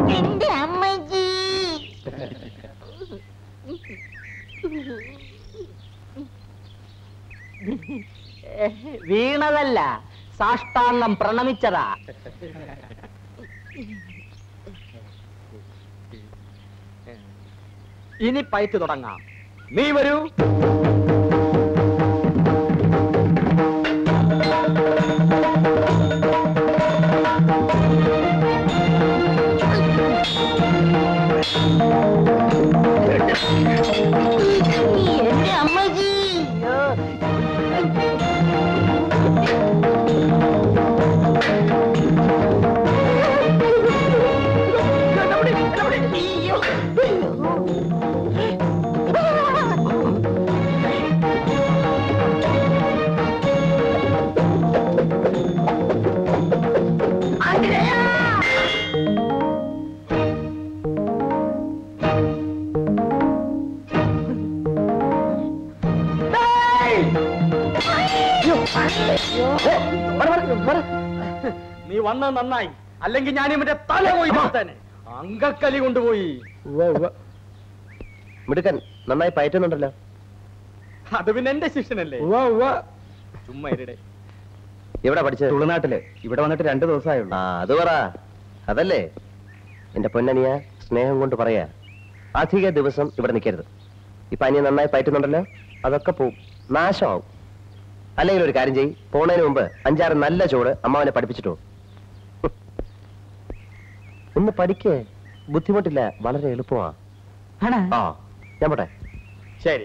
എന്റെ അമ്മജി. വീണതല്ല, സാഷ്ടാംഗം പ്രണമിച്ചതാ. ഇനി പയറ്റ് തുടങ്ങാം. നീ വരൂ. എന്റെ അമ്മജി. നീ വന്നത് നന്നായി, അല്ലെങ്കിൽ ഞാൻ ഇവന്റെ തല പോയി തന്നെ അങ്കക്കലി കൊണ്ടുപോയി. മിടുക്കൻ, നന്നായി പയറ്റുന്നുണ്ടല്ലോ. അത് പിന്നെ എന്റെ ശിഷ്യനല്ലേ. ചുമ്മാ ഇരടെ. എവിടെ പഠിച്ചത്? തുളുനാട്ടില്. ഇവിടെ വന്നിട്ട് 2 ദിവസമായുള്ളൂ. അത് പറ. അതല്ലേ എന്റെ പൊന്നനിയ, സ്നേഹം കൊണ്ട് പറയാ, അധിക ദിവസം ഇവിടെ നിൽക്കരുത്. ഇപ്പൊ അനിയ നന്നായി പയറ്റുന്നുണ്ടല്ലോ, അതൊക്കെ പോവും, നാശമാവും. അല്ലെങ്കിൽ ഒരു കാര്യം ചെയ്യ്, പോണതിന് മുമ്പ് 5-6 നല്ല ചോട് അമ്മാവനെ പഠിപ്പിച്ചിട്ടോ. ഒന്ന് പഠിക്കേ, ബുദ്ധിമുട്ടില്ല, വളരെ എളുപ്പമാ. ആ, ഞാൻ പോട്ടെ. ശരി.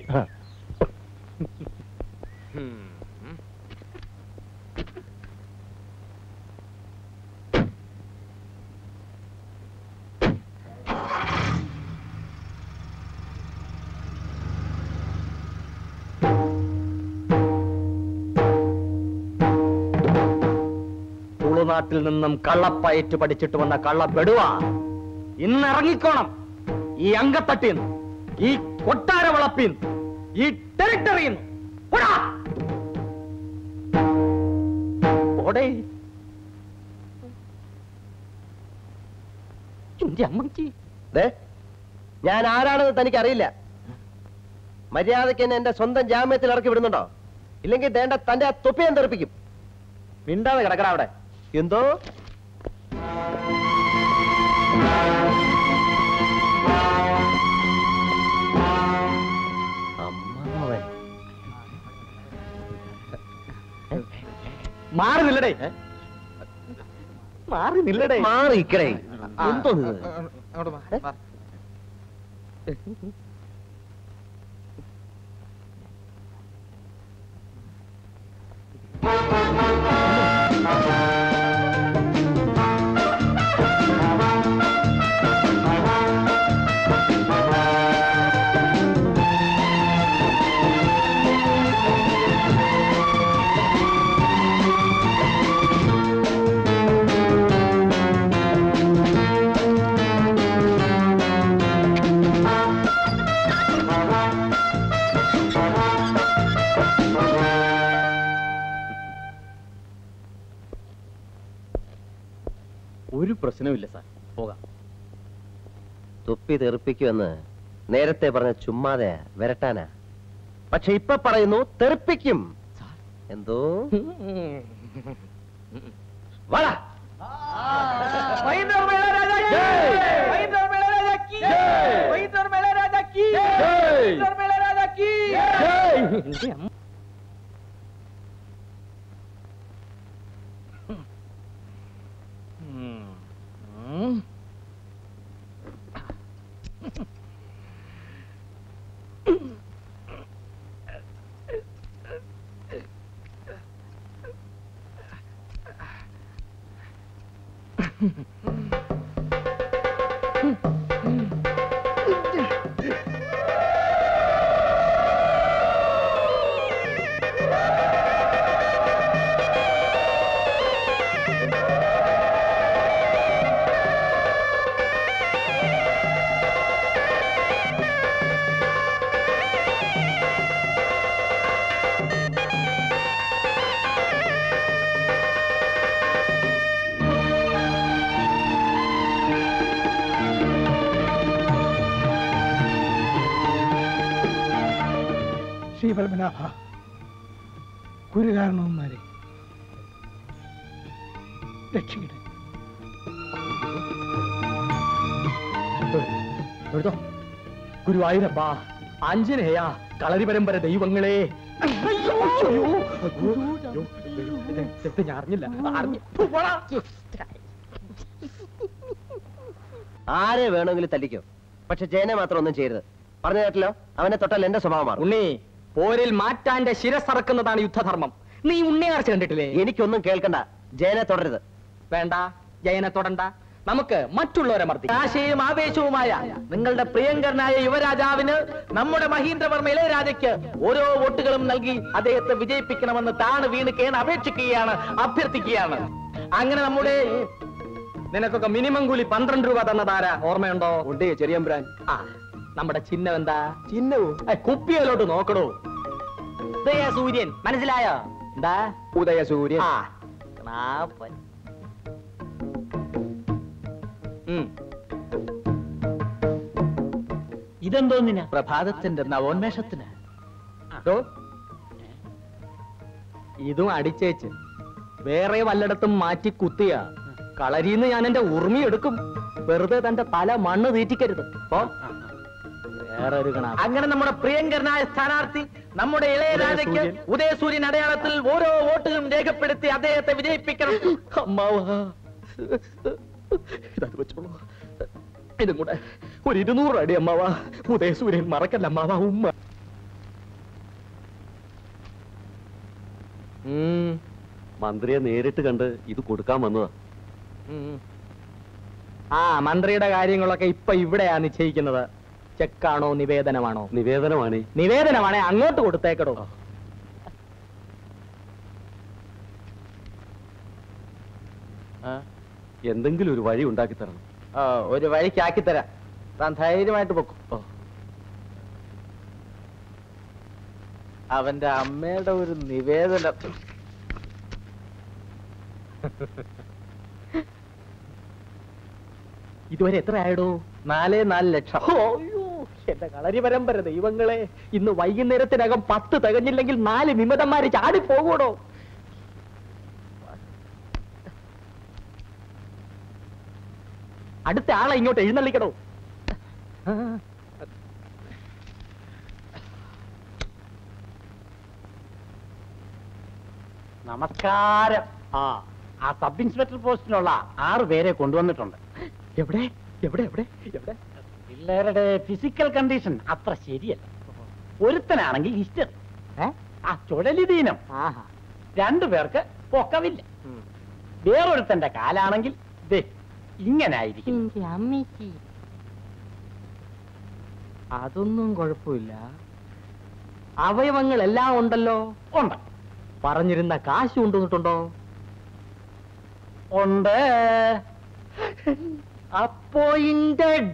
തുളുനാട്ടിൽ നിന്നും കള്ളപ്പയറ്റ് പഠിച്ചിട്ട് വന്ന കള്ളപ്പെടുവാ. ഇന്ന് ഇറങ്ങിക്കോണം ഈ അങ്കത്തട്ടിന്ന്, ഈ കൊട്ടാര വളപ്പിന്ന്, ഈ ടെറിട്ടറിന്ന്. ഞാൻ ആരാണെന്ന് തനിക്ക് അറിയില്ല. മര്യാദയ്ക്ക് എന്നെ എന്റെ സ്വന്തം ജാമ്യത്തിൽ ഇറക്കി വിടുന്നുണ്ടോ? ഇല്ലെങ്കിൽ വേണ്ട തന്റെ ആ തൊപ്പി ഞാൻ തെറിപ്പിക്കും. മിണ്ടാതെ കിടക്കണ അവിടെ. എന്തോ അമ്മാവൻ മാറി നില്ലടേ, മാറി നില്ലടേ, മാറി ഇക്കടേ. എന്തോ ഒരു പ്രശ്നമില്ല സാർ, പോകാം. തൊപ്പി തെറിപ്പിക്കുമെന്ന് നേരത്തെ പറഞ്ഞ ചുമ്മാതെ വരട്ടാനാ. പക്ഷെ ഇപ്പൊ പറയുന്നു തെറിപ്പിക്കും. എന്തോ വാടാ. പത്മനാഭ, ഗുരുകാരണവന്മാരെ രക്ഷിക്കട്ടെ. ഗുരുവായൂരപ്പ, ആഞ്ജനേയ, കളരി പരമ്പര ദൈവങ്ങളെ. ഞാൻ അറിഞ്ഞില്ല. ആരെ വേണമെങ്കിലും തല്ലിക്കോ, പക്ഷെ ജയനെ മാത്രം ഒന്നും ചെയ്യരുത്. പറഞ്ഞു കേട്ടല്ലോ, അവനെ തൊട്ടാൽ എന്റെ സ്വഭാവം മാറും. ഉണ്ണി, പോരിൽ മാറ്റാന്റെ ശിരസറക്കുന്നതാണ് യുദ്ധധർമ്മം. നീ ഉണ്ണിയാർച്ച കണ്ടിട്ടില്ലേ? എനിക്കൊന്നും കേൾക്കണ്ട. ജയനെ തുടരുത്. വേണ്ട, ജയനെ തൊടണ്ട. നമുക്ക് മറ്റുള്ളവരെ മർദ്ദി. ആശയും ആവേശവുമായ നിങ്ങളുടെ പ്രിയങ്കരനായ യുവരാജാവിന് നമ്മുടെ മഹീന്ദ്രവർമ്മ ഇളയരാജയ്ക്ക് ഓരോ വോട്ടുകളും നൽകി അദ്ദേഹത്തെ വിജയിപ്പിക്കണമെന്ന് താണ് വീണ് കേണ് അപേക്ഷിക്കുകയാണ്, അഭ്യർത്ഥിക്കുകയാണ്. അങ്ങനെ നമ്മുടെ നിനക്കൊക്കെ മിനിമം കൂലി 12 രൂപ തന്നതാരാ ഓർമ്മയുണ്ടോ? ഉണ്ട് ചെറിയമ്പ്രാൻ. ആ, നമ്മുടെ ചിഹ്നം എന്താ? ചിഹ്നവും കുപ്പിയിലോട്ട് നോക്കണോ. സൂര്യൻ, മനസ്സിലായോ? എന്താ? ഉദയസൂര്യൻ. ആ, ക്ലാപ്പൻ. ഇതെന്തോന്നിന്? പ്രഭാതത്തിന്റെ നവോന്മേഷത്തിന്. ദോ, ഇതും അടിച്ചേച്ച് വേറെ വല്ലയിടത്തും മാറ്റി കുത്തിയ കളരിന്ന് ഞാൻ എന്റെ ഉറുമി എടുക്കും. വെറുതെ തന്റെ തല മണ്ണ് തീറ്റിക്കരുത്. വേറെ ഒരു കണ. അങ്ങനെ നമ്മുടെ പ്രിയങ്കരനായ സ്ഥാനാർത്ഥി നമ്മുടെ ഇളയരാജയ്ക്ക് ഉദയസൂര്യൻ അടയാളത്തിൽ ഓരോ വോട്ടുകളും രേഖപ്പെടുത്തി അദ്ദേഹത്തെ വിജയിപ്പിക്കണം. അമ്മാവാ, ഇതത് വെച്ചോളൂ. ഇതും കൂടെ ഒരു 200 അടി അമ്മാവാ. ഉദയസൂര്യൻ മറക്കല്ല അമ്മാവാ. ഉമ്മ മന്ത്രിയെ നേരിട്ട് കണ്ട് ഇത് കൊടുക്കാൻ വന്നതാ. ആ, മന്ത്രിയുടെ കാര്യങ്ങളൊക്കെ ഇപ്പൊ ഇവിടെയാ നിശ്ചയിക്കുന്നത്. ചെക്കാണോ നിവേദനമാണോ? നിവേദനമാണ്. നിവേദനമാണേ അങ്ങോട്ട് കൊടുത്തേക്കടോ. എന്തെങ്കിലും ഒരു വഴി ഉണ്ടാക്കി തരണം. ഒരു വഴിക്കാക്കി തരാം. താൻ ധൈര്യമായിട്ട് പൊക്കും. അവന്റെ അമ്മയുടെ ഒരു നിവേദനം. ഇതുവരെ എത്ര ആയിടോ? 4 ലക്ഷം. അയ്യോ, എന്റെ കളരി പരമ്പര ദൈവങ്ങളെ, ഇന്ന് വൈകുന്നേരത്തിനകം 10 തികഞ്ഞില്ലെങ്കിൽ 4 വിമതന്മാര് ചാടിപ്പോകൂടോ. അടുത്ത ആളെ ഇങ്ങോട്ട് എഴുന്നള്ളിക്കണോ. നമസ്കാരം. ആ സബ് ഇൻസ്പെക്ടർ പോസ്റ്റിനുള്ള 6 പേരെ കൊണ്ടുവന്നിട്ടുണ്ട്. എവിടെ എവിടെ എവിടെ എവിടെ? പിള്ളേരുടെ ഫിസിക്കൽ കണ്ടീഷൻ അത്ര ശരിയല്ല. ഒരുത്തനാണെങ്കിൽ ഹിസ്റ്ററി, ആ ചുഴലിദീനം. 2 പേർക്ക് പൊക്കവില്ല. വേറൊരുത്തന്റെ കാലാണെങ്കിൽ ദേ ഇങ്ങനായിരിക്കും. അമ്മയ്ക്ക് അതൊന്നും കുഴപ്പമില്ല. അവയവങ്ങൾ എല്ലാം ഉണ്ടല്ലോ. ഉണ്ട്. പറഞ്ഞിരുന്ന കാശ് കൊണ്ടുവന്നിട്ടുണ്ടോ? ഉണ്ട്. അപ്പോ ഇന്റെ